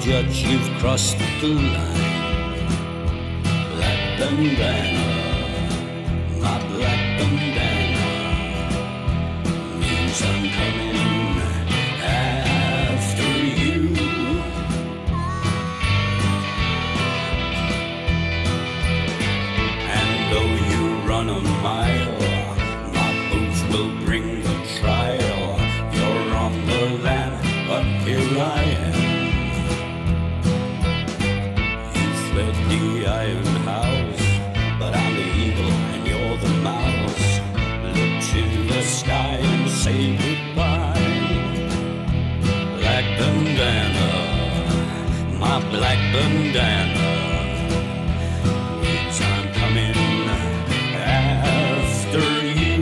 judge, you've crossed the line. Black bandana, my black bandana, means I'm coming after you. And though you run a mile, my boots will bring the trial. You're on the land, but here I am. You fled the iron house, but I'm the eagle and you're the mouse. Look to the sky and say goodbye. Black bandana, my black bandana, means I'm coming after you.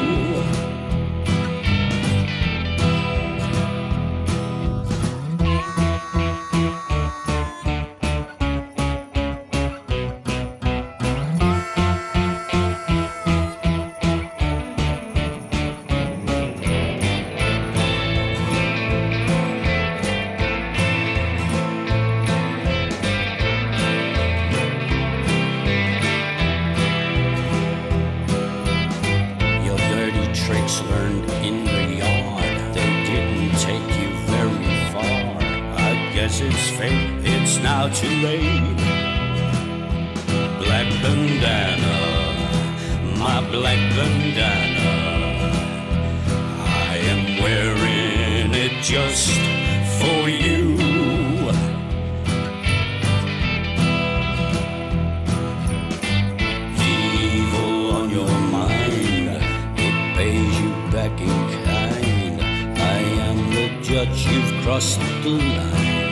Tricks learned in the yard, they didn't take you very far. I guess it's fate, it's now too late. Black bandana, my black bandana, I am wearing it just for you. The evil on your mind pays you back in kind. I am the judge, you've crossed the line.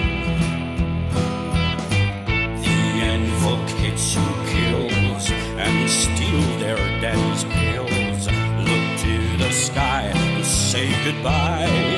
The end for kids who kills and steal their daddy's pills. Look to the sky and say goodbye.